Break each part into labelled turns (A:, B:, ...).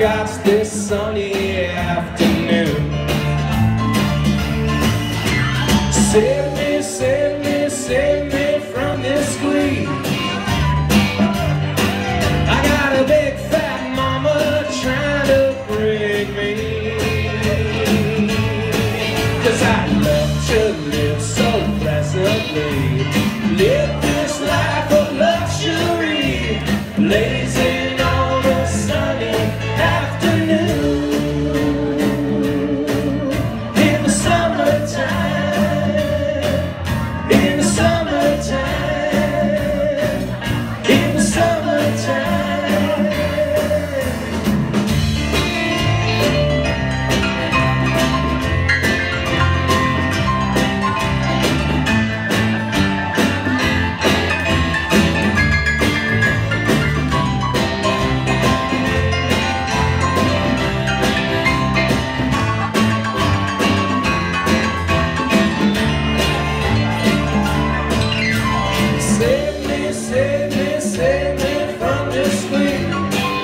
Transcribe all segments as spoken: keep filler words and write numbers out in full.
A: Scott's this sunny afternoon. Save me, save me, save me from this squeeze. I got a big fat mama trying to break me. 'Cause I love to live so pleasantly, live this life of luxury, blazing on a sunny afternoon. In the summertime, in the summertime, in the summertime. Save me, save me, save me from this squeeze.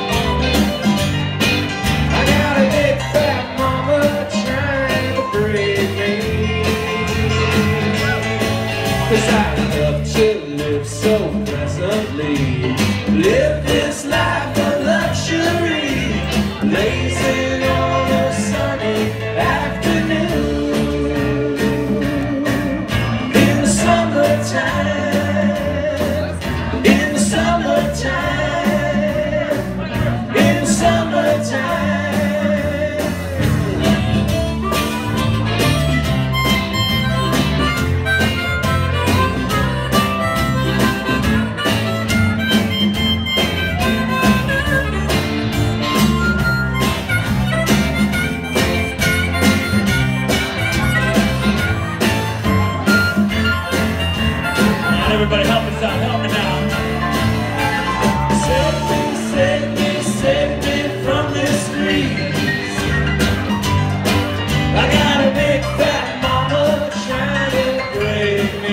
A: I got a big fat mama trying to break me. 'Cause I love to live so pleasantly, live this life of luxury, blazing on a sunny afternoon. In the summertime, in the summertime, in the summertime.
B: Everybody help us out, help me now.
A: Save me, save me, save me from this squeeze. I got a big fat mama trying to break me.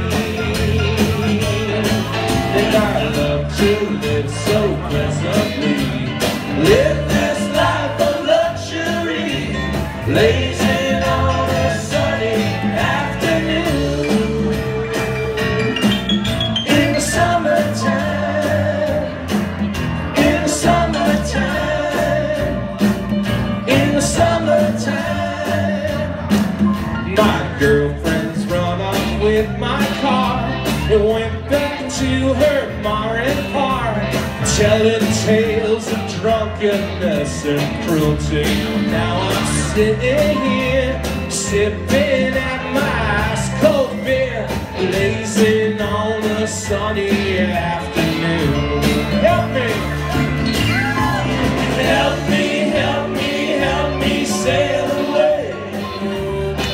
A: And I love to live so pleasantly, live this life of luxury, blazing on a sunny afternoon. In the summertime, in the summertime, in the summertime. My girlfriend's run off with my car and went back to her mar and par, telling tales of drunkenness and cruelty. Now I'm sitting here, sipping at my ice cold beer, blazing on a sunny afternoon. Help me! Help me, help me, help me sail away.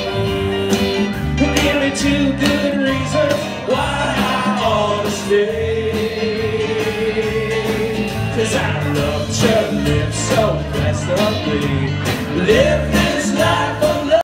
A: Give me two good reasons why I ought to stay.